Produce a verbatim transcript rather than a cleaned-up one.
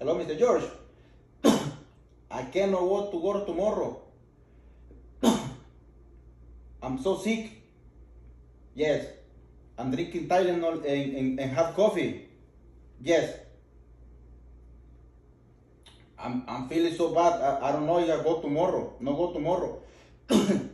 Hello, Mister George. I cannot go to work tomorrow. I'm so sick. Yes. I'm drinking Tylenol and, and, and have coffee. Yes. I'm, I'm feeling so bad. I, I don't know if I go tomorrow. No go tomorrow.